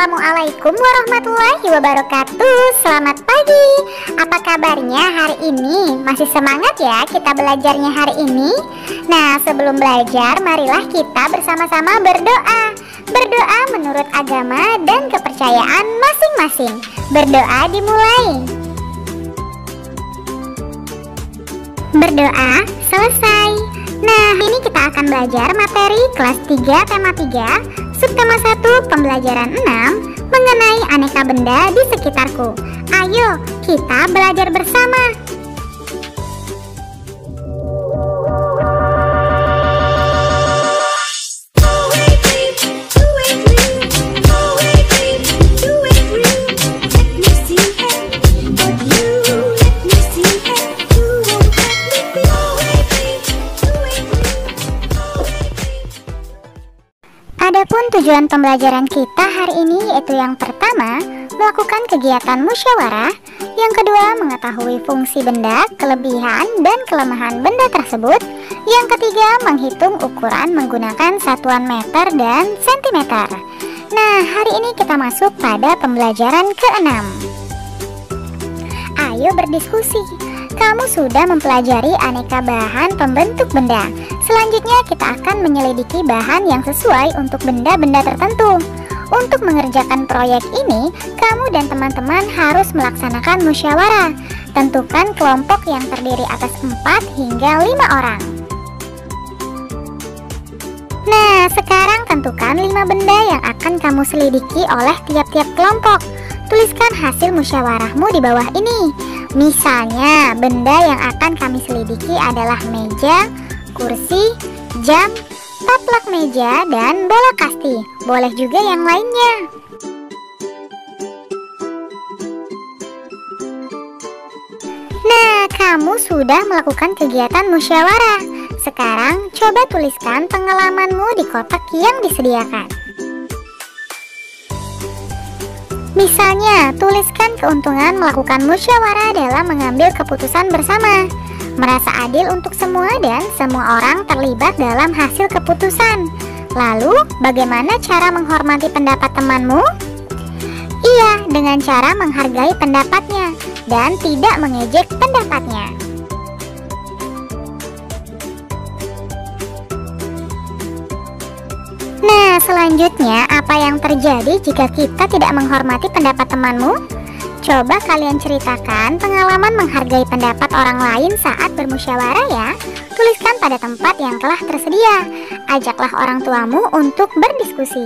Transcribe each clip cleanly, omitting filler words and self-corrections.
Assalamualaikum warahmatullahi wabarakatuh. Selamat pagi. Apa kabarnya hari ini? Masih semangat ya kita belajarnya hari ini? Nah, sebelum belajar, marilah kita bersama-sama berdoa. Berdoa menurut agama dan kepercayaan masing-masing. Berdoa dimulai. Berdoa selesai. Nah, ini kita akan belajar materi kelas 3 tema 3, subtema 1 pembelajaran 6 mengenai aneka benda di sekitarku. Ayo kita belajar bersama. Adapun tujuan pembelajaran kita hari ini yaitu yang pertama, melakukan kegiatan musyawarah. Yang kedua, mengetahui fungsi benda, kelebihan dan kelemahan benda tersebut. Yang ketiga, menghitung ukuran menggunakan satuan meter dan sentimeter. Nah, hari ini kita masuk pada pembelajaran ke-6. Ayo berdiskusi. Kamu sudah mempelajari aneka bahan pembentuk benda. Selanjutnya kita akan menyelidiki bahan yang sesuai untuk benda-benda tertentu. Untuk mengerjakan proyek ini, kamu dan teman-teman harus melaksanakan musyawarah. Tentukan kelompok yang terdiri atas 4 hingga 5 orang. Nah, sekarang tentukan 5 benda yang akan kamu selidiki oleh tiap-tiap kelompok. Tuliskan hasil musyawarahmu di bawah ini. Misalnya, benda yang akan kami selidiki adalah meja, kursi, jam, taplak meja, dan bola kasti. Boleh juga yang lainnya. Nah, kamu sudah melakukan kegiatan musyawarah. Sekarang, coba tuliskan pengalamanmu di kotak yang disediakan. Misalnya, tuliskan keuntungan melakukan musyawarah dalam mengambil keputusan bersama. Merasa adil untuk semua dan semua orang terlibat dalam hasil keputusan. Lalu, bagaimana cara menghormati pendapat temanmu? Iya, dengan cara menghargai pendapatnya dan tidak mengejek pendapatnya. Nah, selanjutnya apa yang terjadi jika kita tidak menghormati pendapat temanmu? Coba kalian ceritakan pengalaman menghargai pendapat orang lain saat bermusyawarah ya. Tuliskan pada tempat yang telah tersedia. Ajaklah orang tuamu untuk berdiskusi.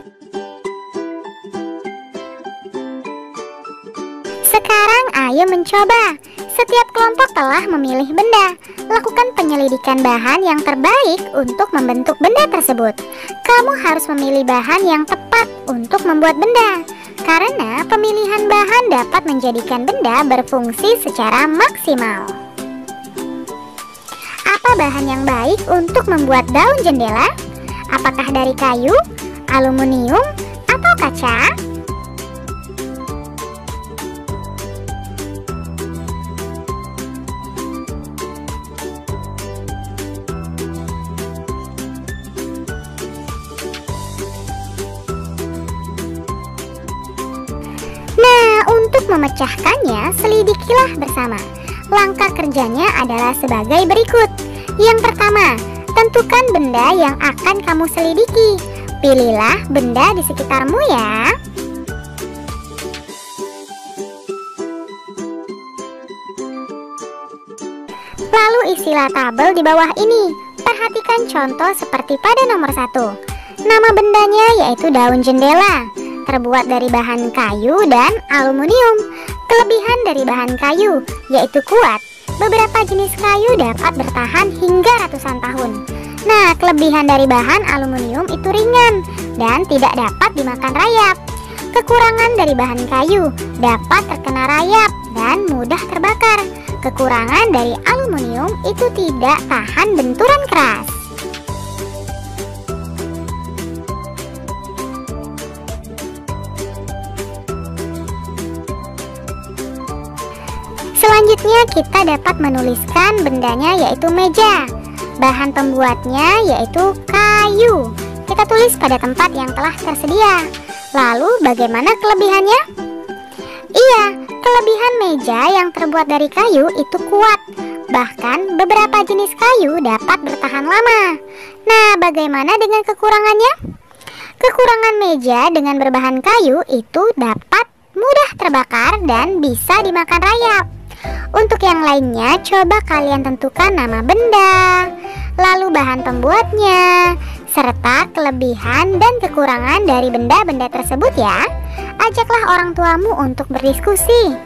Sekarang ayo mencoba. Setiap kelompok telah memilih benda. Lakukan penyelidikan bahan yang terbaik untuk membentuk benda tersebut. Kamu harus memilih bahan yang tepat untuk membuat benda, karena pemilihan bahan dapat menjadikan benda berfungsi secara maksimal. Apa bahan yang baik untuk membuat daun jendela? Apakah dari kayu, aluminium, atau kaca? Untuk memecahkannya, selidikilah bersama. Langkah kerjanya adalah sebagai berikut. Yang pertama, tentukan benda yang akan kamu selidiki. Pilihlah benda di sekitarmu ya. Lalu isilah tabel di bawah ini. Perhatikan contoh seperti pada nomor 1. Nama bendanya yaitu daun jendela. Terbuat dari bahan kayu dan aluminium. Kelebihan dari bahan kayu yaitu kuat. Beberapa jenis kayu dapat bertahan hingga ratusan tahun. Nah, kelebihan dari bahan aluminium itu ringan dan tidak dapat dimakan rayap. Kekurangan dari bahan kayu dapat terkena rayap dan mudah terbakar. Kekurangan dari aluminium itu tidak tahan benturan keras. Selanjutnya kita dapat menuliskan bendanya yaitu meja. Bahan pembuatnya yaitu kayu. Kita tulis pada tempat yang telah tersedia. Lalu bagaimana kelebihannya? Iya, kelebihan meja yang terbuat dari kayu itu kuat. Bahkan beberapa jenis kayu dapat bertahan lama. Nah, bagaimana dengan kekurangannya? Kekurangan meja dengan berbahan kayu itu dapat mudah terbakar dan bisa dimakan rayap. Untuk yang lainnya, coba kalian tentukan nama benda, lalu bahan pembuatnya, serta kelebihan dan kekurangan dari benda-benda tersebut ya. Ajaklah orang tuamu untuk berdiskusi.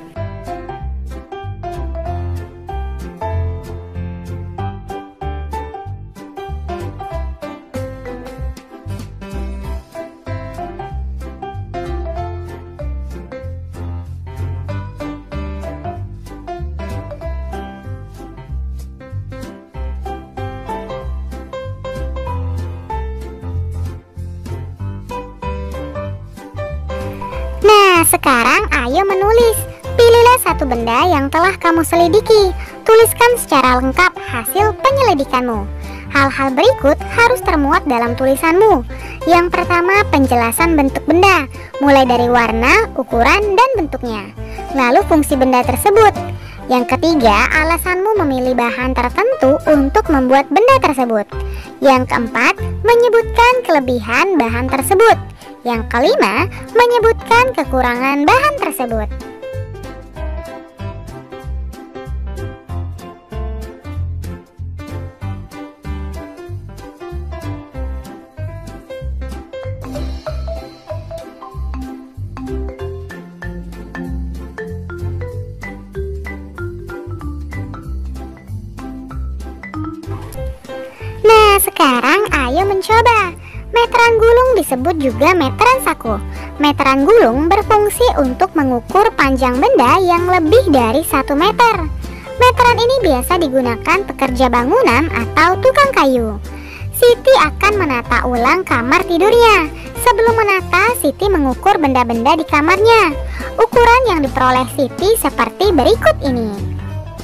Nah, sekarang ayo menulis. Pilihlah satu benda yang telah kamu selidiki. Tuliskan secara lengkap hasil penyelidikanmu. Hal-hal berikut harus termuat dalam tulisanmu. Yang pertama, penjelasan bentuk benda, mulai dari warna, ukuran, dan bentuknya. Lalu fungsi benda tersebut. Yang ketiga, alasanmu memilih bahan tertentu untuk membuat benda tersebut. Yang keempat, menyebutkan kelebihan bahan tersebut. Yang kelima, menyebutkan kekurangan bahan tersebut. Nah, sekarang ayo mencoba. Meteran gulung disebut juga meteran saku. Meteran gulung berfungsi untuk mengukur panjang benda yang lebih dari 1 meter. Meteran ini biasa digunakan pekerja bangunan atau tukang kayu. Siti akan menata ulang kamar tidurnya. Sebelum menata, Siti mengukur benda-benda di kamarnya. Ukuran yang diperoleh Siti seperti berikut ini.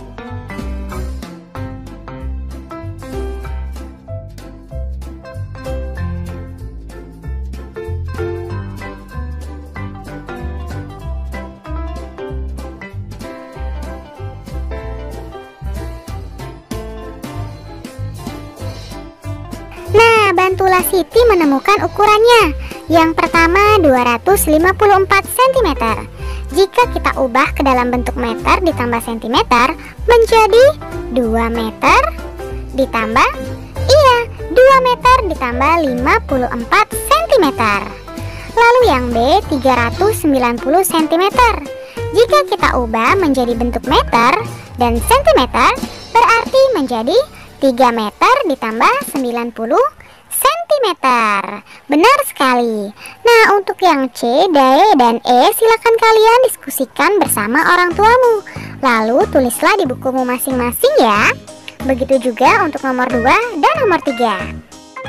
Nah, bantulah Siti menemukan ukurannya. Yang pertama 254 cm. Jika kita ubah ke dalam bentuk meter ditambah cm menjadi 2 meter ditambah 2 meter ditambah 54 cm. Lalu yang B 390 cm. Jika kita ubah menjadi bentuk meter dan cm berarti menjadi 3 meter ditambah 90 cm. Benar sekali. Nah, untuk yang C, D, dan E silakan kalian diskusikan bersama orang tuamu. Lalu tulislah di bukumu masing-masing ya. Begitu juga untuk nomor 2 dan nomor 3.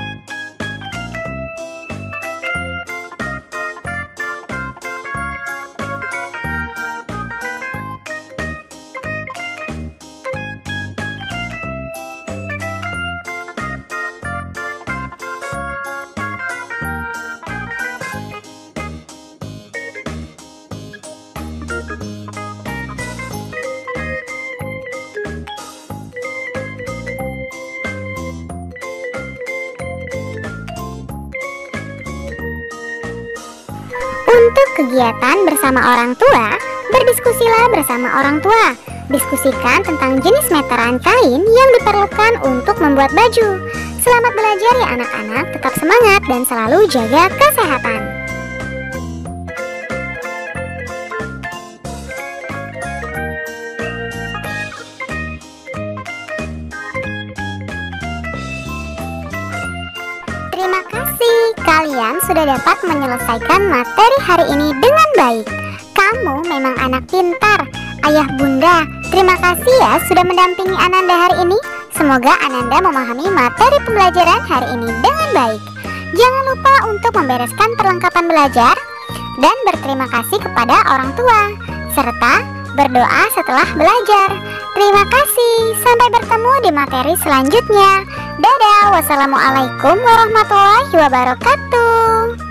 Untuk kegiatan bersama orang tua, berdiskusilah bersama orang tua. Diskusikan tentang jenis meteran kain yang diperlukan untuk membuat baju. Selamat belajar ya anak-anak, tetap semangat dan selalu jaga kesehatan. Terima kasih, kalian sudah dapat menyelesaikan materi hari ini dengan baik. Kamu memang anak pintar. Ayah bunda, terima kasih ya sudah mendampingi Ananda hari ini. Semoga Ananda memahami materi pembelajaran hari ini dengan baik. Jangan lupa untuk membereskan perlengkapan belajar dan berterima kasih kepada orang tua, serta berdoa setelah belajar. Terima kasih, sampai bertemu di materi selanjutnya. Dadah, wassalamualaikum warahmatullahi wabarakatuh.